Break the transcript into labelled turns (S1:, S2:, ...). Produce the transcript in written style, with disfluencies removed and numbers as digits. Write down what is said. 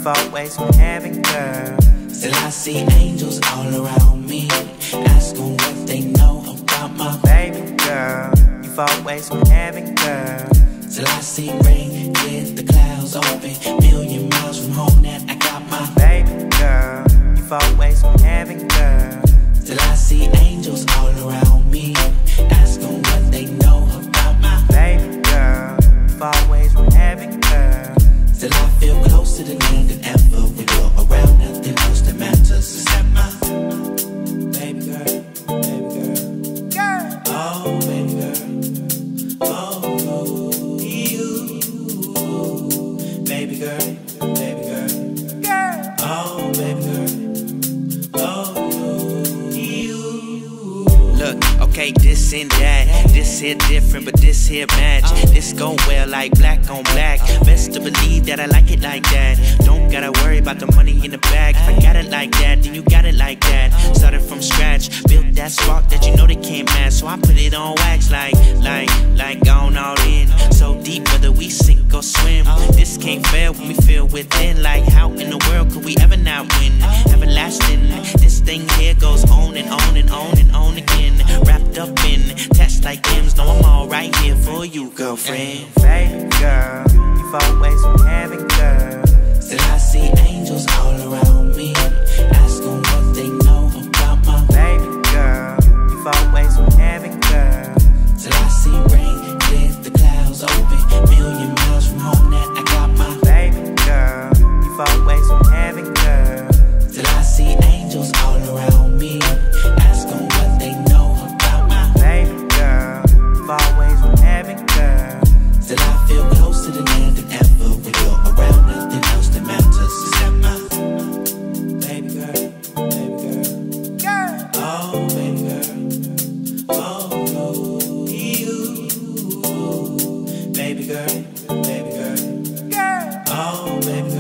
S1: You've always been heaven, girl.
S2: Still I see angels all around me. Ask them what they know about my
S1: baby girl. You've always been heaven, girl.
S2: Till I see rain, with the clouds open, million miles from home that I got my
S1: baby girl. You've always been heaven, girl.
S2: Till I see angels all around me. Ask them what they know about my
S1: baby girl. You've always been heaven, girl.
S2: Till I feel closer to them than ever. When you're around, nothing else that matters except my baby girl, baby girl,
S1: girl.
S2: Oh, baby girl, oh, you, baby girl, baby girl,
S1: girl.
S2: Oh, baby girl, oh, you.
S3: Look, okay, this and that. This here different, but this here match. This go well like black on black. Best to believe that I like it like that. Don't gotta worry about the money in the bag. If I got it like that, then you got it like that. Started from scratch, built that spark that you know they can't match. So I put it on wax like gone all in. So deep whether we sink or swim. This can't fail when we feel within. Like how in the world could we ever not win? Everlasting, this thing here goes on and on and on and on again. Wrapped up in tests like M's. No, I'm all right here for you, girlfriend.
S1: Baby girl, you've always been heaven, girl.
S2: Still I see angels all around me. Ask them what they know about my
S1: baby girl. You've always been heaven, girl.
S2: Till I see rain, with the clouds open, million miles from home that I got my
S1: baby girl. You've always been heaven, girl.
S2: Till I see angels all around me. Ask them what they know about my
S1: baby girl. You've always been heaven, girl.
S2: Till I feel closer to them than ever. When you're around, nothing else that matters except my baby girl, baby girl,
S1: girl.
S2: Oh, baby girl, oh, you, baby girl, baby girl,
S1: girl.
S2: oh, baby girl.